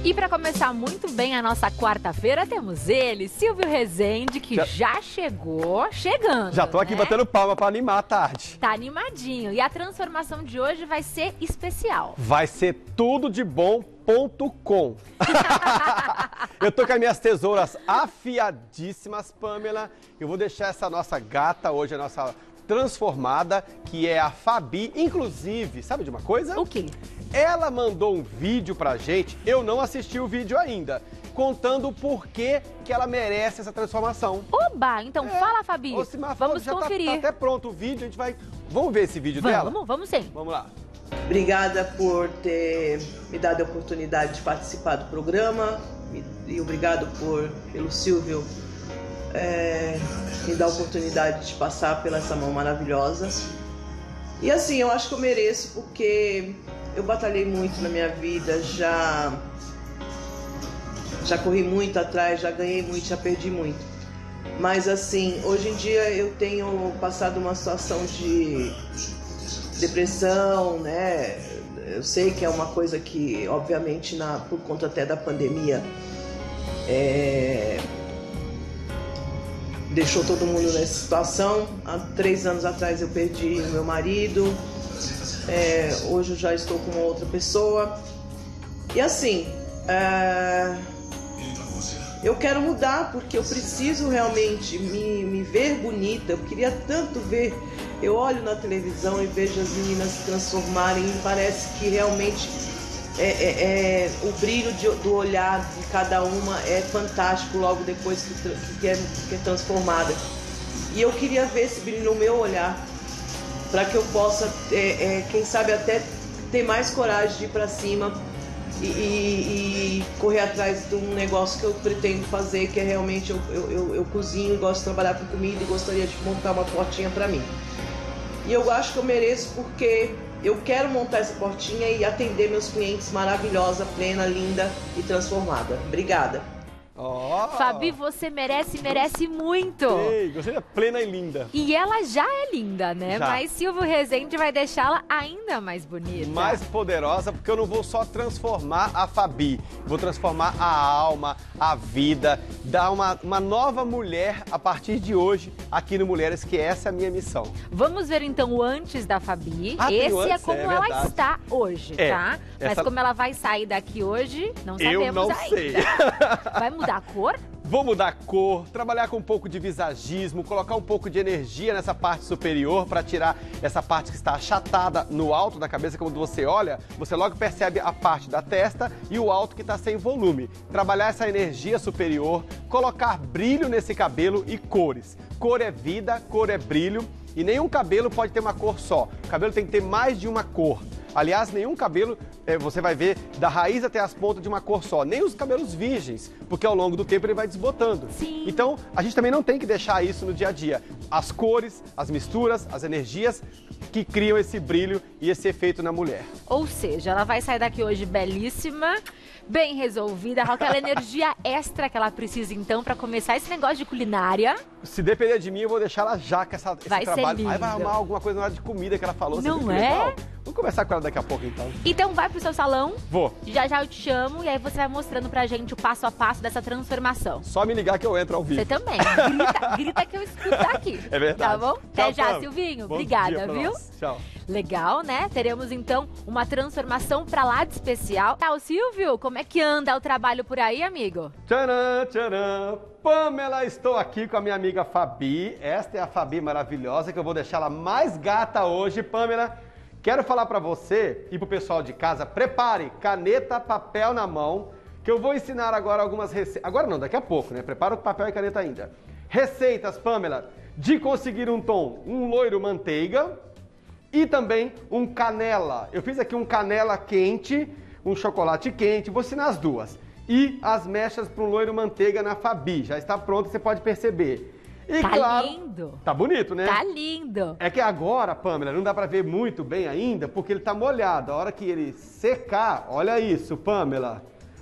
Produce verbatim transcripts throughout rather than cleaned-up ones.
E para começar muito bem a nossa quarta-feira, temos ele, Silvio Rezende, que já, já chegou, chegando. Já tô aqui, né, batendo palma para animar a tarde. Tá animadinho. E a transformação de hoje vai ser especial. Vai ser tudo de bom ponto com. Eu tô com as minhas tesouras afiadíssimas, Pamela. Eu vou deixar essa nossa gata hoje, a nossa transformada, que é a Fabi. Inclusive, sabe de uma coisa? O quê? Ela mandou um vídeo pra gente, eu não assisti o vídeo ainda, contando o porquê que ela merece essa transformação. Oba! Então é. fala, Fabi. Ô, Simar, vamos já conferir. Tá, tá até pronto o vídeo, a gente vai... Vamos ver esse vídeo vamos, dela? Vamos, vamos sim. Vamos lá. Obrigada por ter me dado a oportunidade de participar do programa e obrigado por, pelo Silvio é, me dar a oportunidade de passar pela essa mão maravilhosa. E assim, eu acho que eu mereço porque eu batalhei muito na minha vida, já, já corri muito atrás, já ganhei muito, já perdi muito. Mas assim, hoje em dia eu tenho passado uma situação de depressão, né? Eu sei que é uma coisa que, obviamente, na, por conta até da pandemia, é, deixou todo mundo nessa situação. Há três anos atrás eu perdi meu marido, é, hoje eu já estou com uma outra pessoa. E assim, é, eu quero mudar porque eu preciso realmente me, me ver bonita. Eu queria tanto ver. Eu olho na televisão e vejo as meninas se transformarem e parece que realmente é, é, é, o brilho de, do olhar de cada uma é fantástico logo depois que, que, é, que é transformada. E eu queria ver esse brilho no meu olhar para que eu possa, é, é, quem sabe até ter mais coragem de ir para cima e, e, e correr atrás de um negócio que eu pretendo fazer, que é realmente eu, eu, eu, eu cozinho, gosto de trabalhar com comida e gostaria de montar uma portinha para mim. E eu acho que eu mereço porque eu quero montar essa portinha e atender meus clientes maravilhosa, plena, linda e transformada. Obrigada. Oh. Fabi, você merece, merece muito. Ei, gostei da plena e linda. E ela já é linda, né? Já. Mas Silvio Rezende vai deixá-la ainda mais bonita. Mais poderosa, porque eu não vou só transformar a Fabi, vou transformar a alma, a vida, dar uma, uma nova mulher a partir de hoje aqui no Mulheres, que essa é a minha missão. Vamos ver então o antes da Fabi. Ah, Esse antes, é como é ela verdade. está hoje, É, tá? Mas essa... como ela vai sair daqui hoje, não sabemos eu não ainda. sei. Vai mudar a cor? Vou mudar a cor, trabalhar com um pouco de visagismo, colocar um pouco de energia nessa parte superior para tirar essa parte que está achatada no alto da cabeça. Quando você olha, você logo percebe a parte da testa e o alto que está sem volume. Trabalhar essa energia superior, colocar brilho nesse cabelo e cores. Cor é vida, cor é brilho e nenhum cabelo pode ter uma cor só. O cabelo tem que ter mais de uma cor. Aliás, nenhum cabelo, é, você vai ver, da raiz até as pontas de uma cor só. Nem os cabelos virgens, porque ao longo do tempo ele vai desbotando. Sim. Então, a gente também não tem que deixar isso no dia a dia. As cores, as misturas, as energias que criam esse brilho e esse efeito na mulher. Ou seja, ela vai sair daqui hoje belíssima, bem resolvida, com aquela energia extra que ela precisa então para começar esse negócio de culinária. Se depender de mim, eu vou deixar ela já com essa, esse vai trabalho. Ser lindo. Aí vai arrumar alguma coisa na hora de comida que ela falou. Não que é? legal. Vamos conversar com ela daqui a pouco, então. Então vai pro seu salão. Vou. Já já eu te chamo e aí você vai mostrando pra gente o passo a passo dessa transformação. Só me ligar que eu entro ao vivo. Você também. Grita, grita que eu escuto aqui. É verdade. Tá bom? Tchau, Até já, Pam. Silvinho. Bom Obrigada, dia pra viu? nós. Tchau. Legal, né? Teremos então uma transformação pra lá de especial. Ah, o Silvio, como é que anda o trabalho por aí, amigo? Tcharam, tcharam. Pamela, estou aqui com a minha amiga Fabi. Esta é a Fabi maravilhosa, que eu vou deixar ela mais gata hoje. Pamela, quero falar para você e para o pessoal de casa, prepare caneta, papel na mão, que eu vou ensinar agora algumas receitas. Agora não, daqui a pouco, né? Prepara o papel e caneta ainda. Receitas, Pamela, de conseguir um tom, um loiro manteiga e também um canela. Eu fiz aqui um canela quente, um chocolate quente, vou ensinar as duas. E as mechas para um loiro manteiga na Fabi. Já está pronto, você pode perceber. E tá claro, lindo. Tá bonito, né? Tá lindo. É que agora, Pamela, não dá para ver muito bem ainda, porque ele tá molhado. A hora que ele secar, olha isso, Pamela.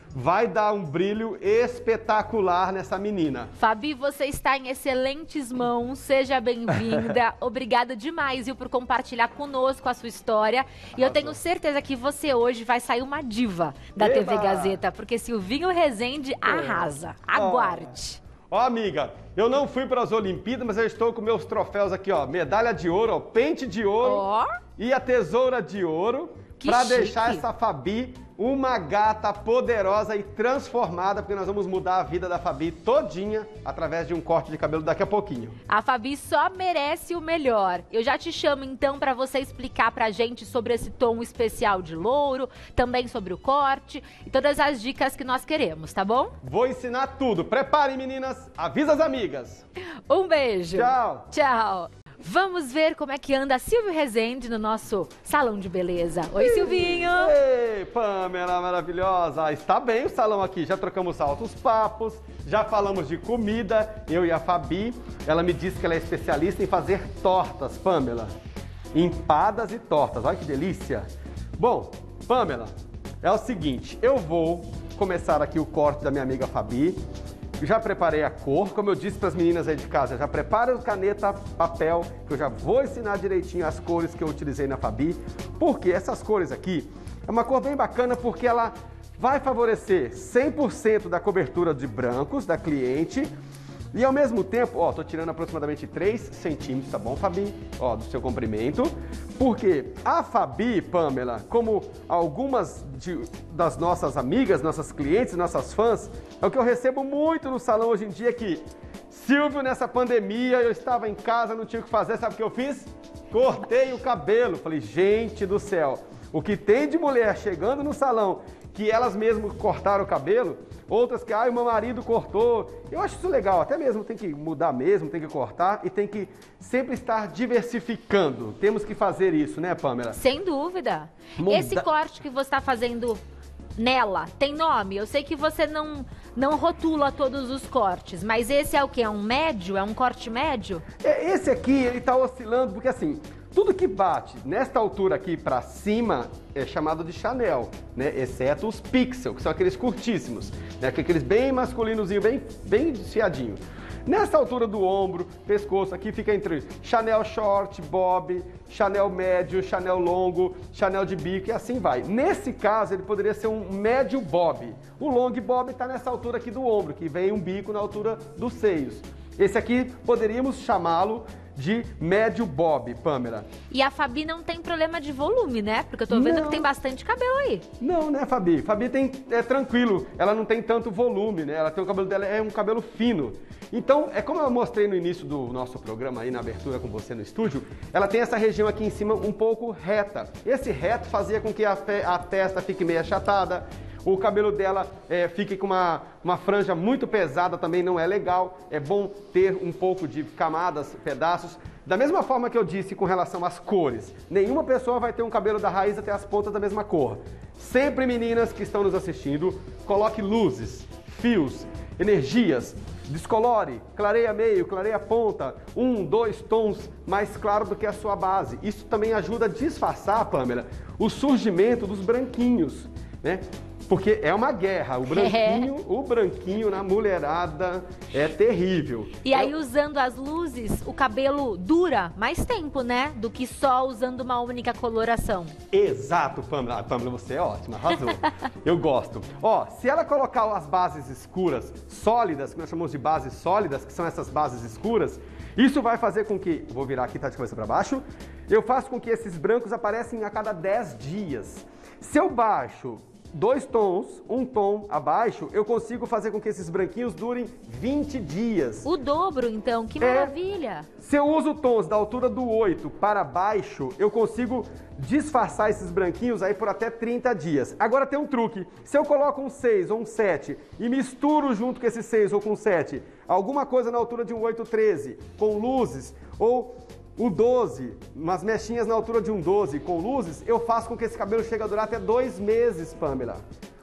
vai dar um brilho espetacular nessa menina. Fabi, você está em excelentes mãos, seja bem-vinda. Obrigada demais, viu, por compartilhar conosco a sua história. E eu tenho certeza que você hoje vai sair uma diva da Eba! T V Gazeta, porque Silvinho Rezende arrasa. Aguarde. Ó, amiga, eu não fui para as Olimpíadas, mas eu estou com meus troféus aqui, ó. Medalha de ouro, ó, pente de ouro Ó. e a tesoura de ouro. Que Para chique. deixar essa Fabi uma gata poderosa e transformada, porque nós vamos mudar a vida da Fabi todinha através de um corte de cabelo daqui a pouquinho. A Fabi só merece o melhor. Eu já te chamo então para você explicar pra gente sobre esse tom especial de louro, também sobre o corte e todas as dicas que nós queremos, tá bom? Vou ensinar tudo. Preparem, meninas. Avisa as amigas. Um beijo. Tchau. Tchau. Vamos ver como é que anda Silvio Rezende no nosso salão de beleza. Oi, Silvinho. Ei, Pamela maravilhosa. Está bem o salão aqui. Já trocamos altos papos, já falamos de comida. Eu e a Fabi, ela me disse que ela é especialista em fazer tortas, Pamela. Empadas e tortas. Olha que delícia. Bom, Pamela, é o seguinte. Eu vou começar aqui o corte da minha amiga Fabi. Já preparei a cor, como eu disse para as meninas aí de casa, já prepara caneta, papel, que eu já vou ensinar direitinho as cores que eu utilizei na Fabi, porque essas cores aqui é uma cor bem bacana porque ela vai favorecer cem por cento da cobertura de brancos da cliente e ao mesmo tempo, ó, tô tirando aproximadamente três centímetros, tá bom, Fabi? Ó, do seu comprimento, porque a Fabi, Pamela, como algumas de, das nossas amigas, nossas clientes, nossas fãs, é o que eu recebo muito no salão hoje em dia que, Silvio, nessa pandemia, eu estava em casa, não tinha o que fazer, sabe o que eu fiz? Cortei o cabelo. Falei, gente do céu, o que tem de mulher chegando no salão que elas mesmas cortaram o cabelo, outras que, ah, o meu marido cortou. Eu acho isso legal, até mesmo tem que mudar mesmo, tem que cortar e tem que sempre estar diversificando. Temos que fazer isso, né, Pamela? Sem dúvida. Muda- Esse corte que você está fazendo nela tem nome? Eu sei que você não, não rotula todos os cortes, mas esse é o quê? É um médio? É um corte médio? É, esse aqui, ele tá oscilando, porque assim, tudo que bate nesta altura aqui pra cima é chamado de Chanel, né? Exceto os pixel, que são aqueles curtíssimos, né? Aqueles bem masculinozinho, bem, bem desfiadinho. Nessa altura do ombro, pescoço, aqui fica entre Chanel short, bob, Chanel médio, Chanel longo, Chanel de bico e assim vai. Nesse caso, ele poderia ser um médio bob. O long bob está nessa altura aqui do ombro, que vem um bico na altura dos seios. Esse aqui poderíamos chamá-lo de médio bob, Pamela. E a Fabi não tem problema de volume, né? Porque eu tô vendo Não. que tem bastante cabelo aí. Não, né, Fabi? Fabi tem, é tranquilo, ela não tem tanto volume, né? Ela tem o cabelo dela, é um cabelo fino. Então, é como eu mostrei no início do nosso programa aí, na abertura com você no estúdio, ela tem essa região aqui em cima um pouco reta. Esse reto fazia com que a, fe- a testa fique meio achatada, o cabelo dela é, fique com uma, uma franja muito pesada, também não é legal. É bom ter um pouco de camadas, pedaços. Da mesma forma que eu disse com relação às cores, nenhuma pessoa vai ter um cabelo da raiz até as pontas da mesma cor. Sempre, meninas que estão nos assistindo, coloque luzes, fios, energias, descolore, clareia meio, clareia ponta, um, dois tons mais claro do que a sua base. Isso também ajuda a disfarçar, Pamela, o surgimento dos branquinhos, né? Porque é uma guerra, o branquinho, o branquinho na mulherada é terrível. E aí, usando as luzes, o cabelo dura mais tempo, né? Do que só usando uma única coloração. Exato, Pamela. Ah, Pamela, você é ótima, arrasou. Eu gosto. Ó, se ela colocar as bases escuras, sólidas, que nós chamamos de bases sólidas, que são essas bases escuras, isso vai fazer com que, vou virar aqui, tá de cabeça para baixo, eu faço com que esses brancos aparecem a cada dez dias. Se eu baixo dois tons, um tom abaixo, eu consigo fazer com que esses branquinhos durem vinte dias. O dobro, então, que É. maravilha! Se eu uso tons da altura do oito para baixo, eu consigo disfarçar esses branquinhos aí por até trinta dias. Agora tem um truque. Se eu coloco um seis ou um sete e misturo junto com esse seis ou com sete alguma coisa na altura de um oito treze com luzes ou o doze, umas mechinhas na altura de um doze com luzes, eu faço com que esse cabelo chegue a durar até dois meses, Pamela.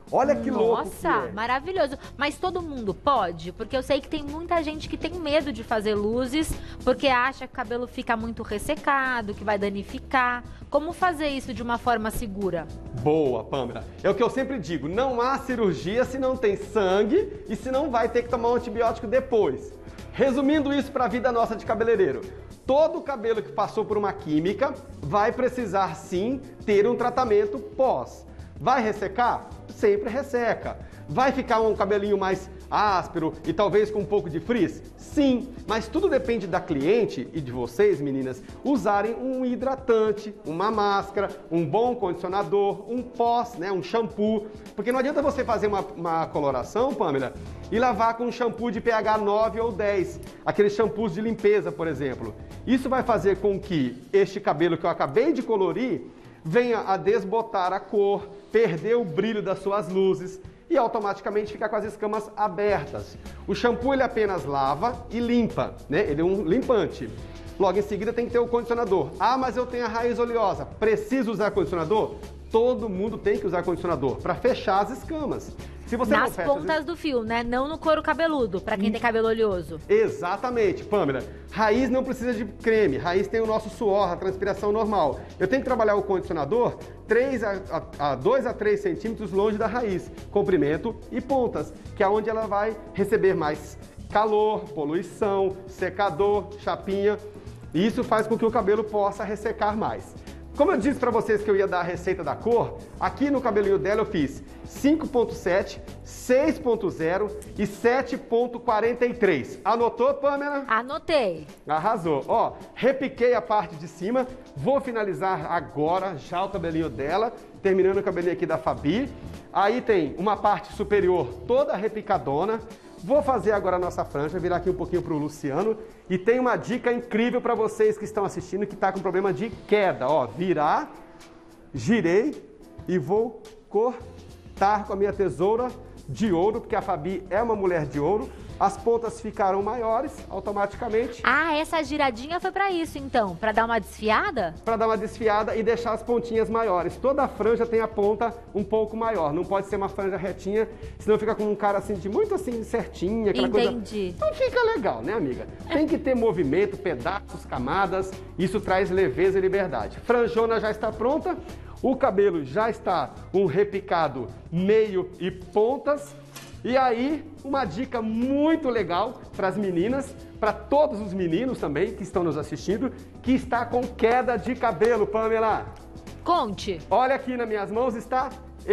Olha que louco que Nossa, é. maravilhoso. Mas todo mundo pode? Porque eu sei que tem muita gente que tem medo de fazer luzes porque acha que o cabelo fica muito ressecado, que vai danificar. Como fazer isso de uma forma segura? Boa, Pâmela. É o que eu sempre digo, não há cirurgia se não tem sangue e se não vai ter que tomar um antibiótico depois. Resumindo isso para a vida nossa de cabeleireiro, todo cabelo que passou por uma química vai precisar sim ter um tratamento pós. Vai ressecar? Sempre resseca. Vai ficar um cabelinho mais áspero e talvez com um pouco de frizz? Sim, mas tudo depende da cliente e de vocês, meninas, usarem um hidratante, uma máscara, um bom condicionador, um pós, né, um shampoo. Porque não adianta você fazer uma, uma coloração, Pâmela, e lavar com um shampoo de pH nove ou dez, aqueles shampoos de limpeza, por exemplo. Isso vai fazer com que este cabelo que eu acabei de colorir venha a desbotar a cor, perder o brilho das suas luzes e automaticamente ficar com as escamas abertas. O shampoo ele apenas lava e limpa, né? Ele é um limpante. Logo em seguida tem que ter o condicionador. Ah, mas eu tenho a raiz oleosa. Preciso usar condicionador? Todo mundo tem que usar condicionador para fechar as escamas. Se você Nas não fecha pontas as... do fio, né? Não no couro cabeludo, para quem tem cabelo oleoso. Exatamente, Pâmela. Raiz não precisa de creme, raiz tem o nosso suor, a transpiração normal. Eu tenho que trabalhar o condicionador dois a três centímetros longe da raiz, comprimento e pontas, que é onde ela vai receber mais calor, poluição, secador, chapinha. E isso faz com que o cabelo possa ressecar mais. Como eu disse para vocês que eu ia dar a receita da cor, aqui no cabelinho dela eu fiz cinco ponto sete, seis ponto zero e sete ponto quarenta e três. Anotou, Pâmela? Anotei. Arrasou. Ó, repiquei a parte de cima, vou finalizar agora já o cabelinho dela, terminando o cabelinho aqui da Fabi. Aí tem uma parte superior toda repicadona. Vou fazer agora a nossa franja, virar aqui um pouquinho para o Luciano. E tem uma dica incrível para vocês que estão assistindo que está com problema de queda. Ó, virar, girei e vou cortar com a minha tesoura de ouro, porque a Fabi é uma mulher de ouro. As pontas ficaram maiores automaticamente. Ah, essa giradinha foi pra isso então, pra dar uma desfiada? Para dar uma desfiada e deixar as pontinhas maiores. Toda a franja tem a ponta um pouco maior. Não pode ser uma franja retinha, senão fica com um cara assim de muito assim certinha, aquela Entendi. coisa. Não fica legal, né, amiga? Tem que ter movimento, pedaços, camadas. Isso traz leveza e liberdade. Franjona já está pronta. O cabelo já está um repicado meio e pontas. E aí, uma dica muito legal para as meninas, para todos os meninos também que estão nos assistindo, que está com queda de cabelo, Pâmela. Conte. Olha aqui nas minhas mãos está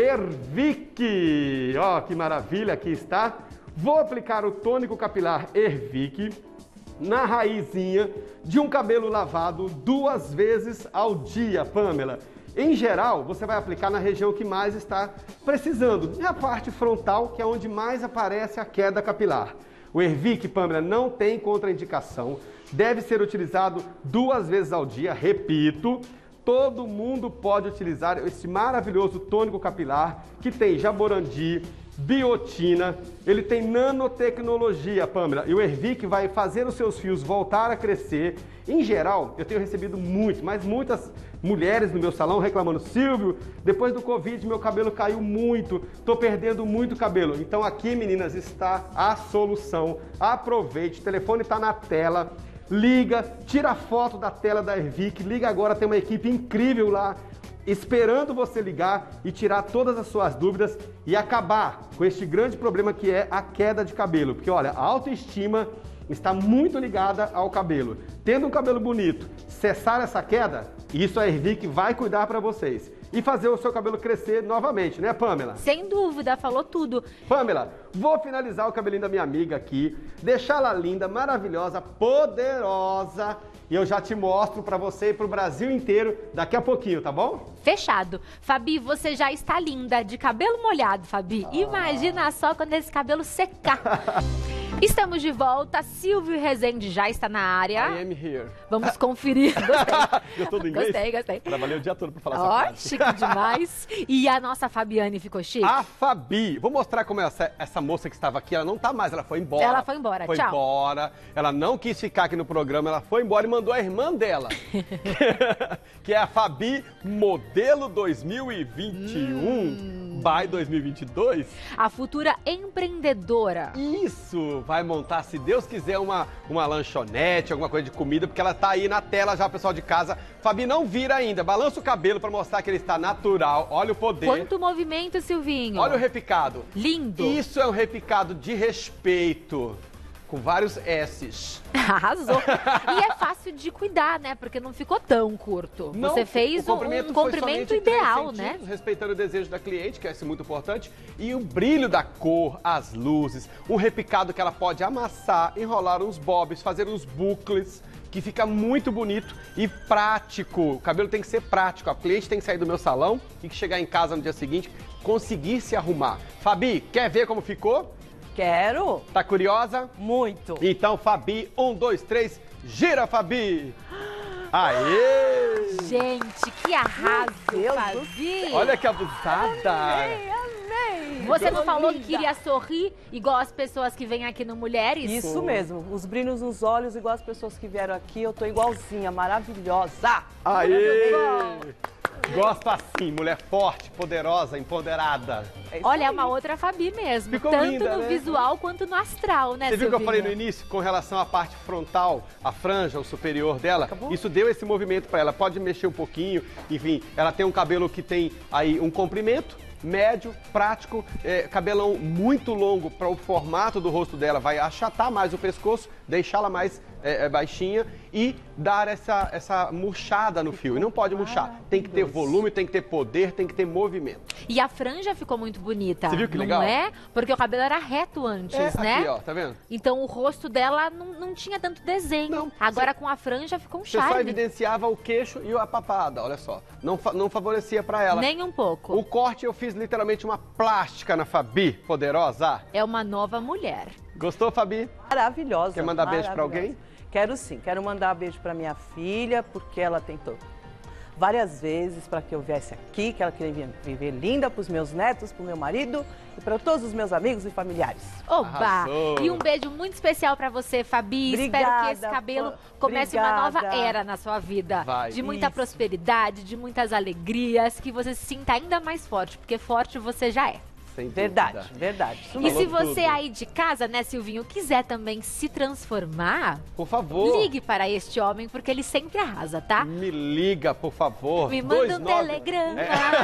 Ervic. Ó, que maravilha, aqui está. Vou aplicar o tônico capilar Ervic na raizinha de um cabelo lavado duas vezes ao dia, Pâmela. Em geral, você vai aplicar na região que mais está precisando, e a parte frontal, que é onde mais aparece a queda capilar. O Ervic, Pâmela, não tem contraindicação, deve ser utilizado duas vezes ao dia, repito, todo mundo pode utilizar esse maravilhoso tônico capilar que tem jaborandi, biotina, ele tem nanotecnologia, Pâmela, e o Ervic vai fazer os seus fios voltar a crescer. Em geral, eu tenho recebido muito, mas muitas mulheres no meu salão reclamando: Silvio, depois do Covid meu cabelo caiu muito, tô perdendo muito cabelo. Então aqui, meninas, está a solução. Aproveite, o telefone está na tela, liga, tira a foto da tela da Ervic, liga agora, tem uma equipe incrível lá esperando você ligar e tirar todas as suas dúvidas e acabar com este grande problema que é a queda de cabelo. Porque olha, a autoestima está muito ligada ao cabelo. Tendo um cabelo bonito, cessar essa queda, isso a Ervic vai cuidar para vocês. E fazer o seu cabelo crescer novamente, né, Pâmela? Sem dúvida, falou tudo. Pâmela, vou finalizar o cabelinho da minha amiga aqui, deixá-la linda, maravilhosa, poderosa. E eu já te mostro para você e para o Brasil inteiro daqui a pouquinho, tá bom? Fechado. Fabi, você já está linda, de cabelo molhado, Fabi. Ah. Imagina só quando esse cabelo secar. Estamos de volta, Silvio Rezende já está na área. I am here. Vamos conferir. Gostei. Gostou do inglês? Gostei, gostei. Trabalhei o dia todo para falar essa Ó, frase. chique demais. E a nossa Fabiane ficou chique? A Fabi, vou mostrar como essa, essa moça que estava aqui, ela não tá mais, ela foi embora. Ela foi embora, foi tchau. Foi embora, ela não quis ficar aqui no programa, ela foi embora e mandou a irmã dela, que é a Fabi Modelo dois mil e vinte e um, hum. by dois mil e vinte e dois. A futura empreendedora. Isso, vai montar, se Deus quiser, uma, uma lanchonete, alguma coisa de comida, porque ela tá aí na tela já, pessoal de casa. Fabi não vira ainda, balança o cabelo para mostrar que ele está natural, olha o poder. Quanto movimento, Silvinho. Olha o repicado. Lindo. Isso é um repicado de respeito, com vários S's. Arrasou. E é fácil de cuidar, né? Porque não ficou tão curto. Não, Você fez o comprimento, um foi comprimento somente ideal, três né? Respeitando o desejo da cliente, que é muito importante. E o brilho da cor, as luzes, um repicado que ela pode amassar, enrolar uns bobs, fazer uns bucles, que fica muito bonito e prático. O cabelo tem que ser prático. A cliente tem que sair do meu salão e que chegar em casa no dia seguinte, conseguir se arrumar. Fabi, quer ver como ficou? Quero. Tá curiosa? Muito. Então, Fabi, um, dois, três, gira, Fabi! Aê! Gente, que arraso, Deus Fabi! Olha que abusada! Amei, amei. Você não Coisa falou linda. que queria sorrir igual as pessoas que vêm aqui no Mulheres? Isso mesmo, os brilhos nos olhos, igual as pessoas que vieram aqui, eu tô igualzinha, maravilhosa. Aê! Gosto assim, mulher forte, poderosa, empoderada. É isso Olha, é aí. uma outra Fabi mesmo. Ficou tanto linda, no né? visual quanto no astral, né, Você viu que eu Silvinho? falei no início com relação à parte frontal, a franja, o superior dela? Acabou? Isso deu esse movimento para ela. Pode mexer um pouquinho, enfim, ela tem um cabelo que tem aí um comprimento médio, prático, é, cabelão muito longo para o formato do rosto dela, vai achatar mais o pescoço, deixá-la mais é, é, baixinha e dar essa, essa murchada no fio. E não pode murchar, tem que ter volume, tem que ter poder, tem que ter movimento. E a franja ficou muito bonita. Você viu que não legal? é? Porque o cabelo era reto antes, É, né? aqui, ó, tá vendo? Então o rosto dela não, não tinha tanto desenho. Não, Agora com a franja ficou um Você só charme. evidenciava o queixo e a papada, olha só. Não, fa não favorecia para ela. Nem um pouco. O corte eu fiz literalmente uma plástica na Fabi, poderosa. É uma nova mulher. Gostou, Fabi? Maravilhosa. Quer mandar beijo pra maravilhosa. alguém? Quero sim, quero mandar beijo pra minha filha, porque ela tentou várias vezes para que eu viesse aqui, que ela queria viver linda pros meus netos, pro meu marido e para todos os meus amigos e familiares. Oba! Arrasou. E um beijo muito especial pra você, Fabi. Espero Obrigada, que esse cabelo pô. comece uma Obrigada. nova era na sua vida. Vai. De muita Isso. prosperidade, de muitas alegrias, que você se sinta ainda mais forte, porque forte você já é. Sem dúvida. Verdade, verdade. Isso E mesmo. se Falou você tudo. aí de casa, né, Silvinho, quiser também se transformar, Por favor. ligue para este homem, porque ele sempre arrasa, tá? Me liga, por favor. Me manda Dois um nove- telegrama.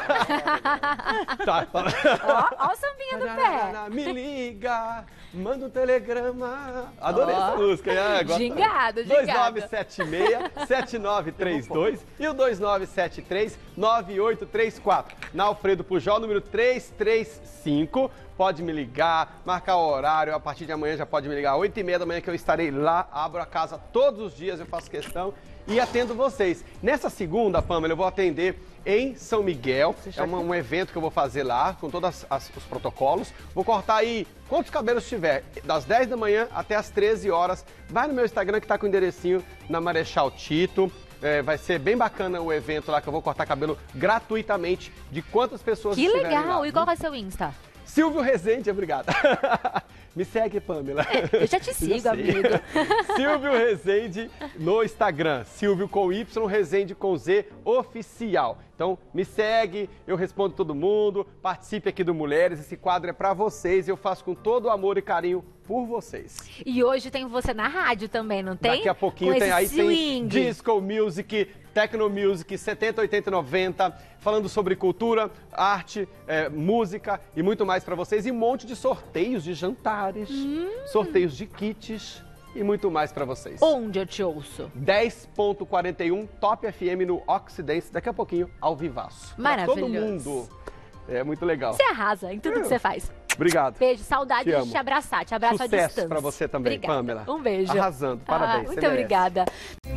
É. Tá. Ó, ó o sambinha do pé. Me liga, manda um telegrama. Adorei Ó. essa música. É, gosto. Gingado, dois gingado. nove sete seis, sete nove três dois e o dois nove sete três, nove oito três quatro. Na Alfredo Pujol, número trezentos e trinta e cinco. Pode me ligar, marcar o horário. A partir de amanhã já pode me ligar, oito e meia da manhã, que eu estarei lá. Abro a casa todos os dias, eu faço questão e atendo vocês. Nessa segunda, Pamela, eu vou atender em São Miguel. É uma- um evento que eu vou fazer lá, com todos os protocolos. Vou cortar aí quantos cabelos tiver, das dez da manhã até as treze horas. Vai no meu Instagram que tá com o enderecinho na Marechal Tito. É, vai ser bem bacana o evento lá, que eu vou cortar cabelo gratuitamente de quantas pessoas Que estiverem legal. lá. E qual vai ser o Insta? Silvio Rezende, obrigado. Me segue, Pamela. Eu já te sigo, sei. amigo. Silvio Rezende no Instagram. Silvio com Y, Rezende com Z, oficial. Então, me segue, eu respondo todo mundo, participe aqui do Mulheres. Esse quadro é pra vocês e eu faço com todo o amor e carinho por vocês. E hoje tem você na rádio também, não tem? Daqui a pouquinho Com tem, esse aí tem swing. disco music, techno music, setenta, oitenta e noventa, falando sobre cultura, arte, é, música e muito mais pra vocês. E um monte de sorteios de jantares, Hum. sorteios de kits e muito mais pra vocês. Onde eu te ouço? dez ponto quarenta e um Top F M no Oxidense, daqui a pouquinho ao vivaço. Pra Maravilhoso. todo mundo. É muito legal. Você arrasa em tudo que você faz. Obrigado. Beijo, saudade Te de amo. te abraçar. Te abraço à Sucesso distância. pra você também, Obrigada. Pamela. Um beijo. Arrasando. Parabéns, Ah, você muito merece. obrigada.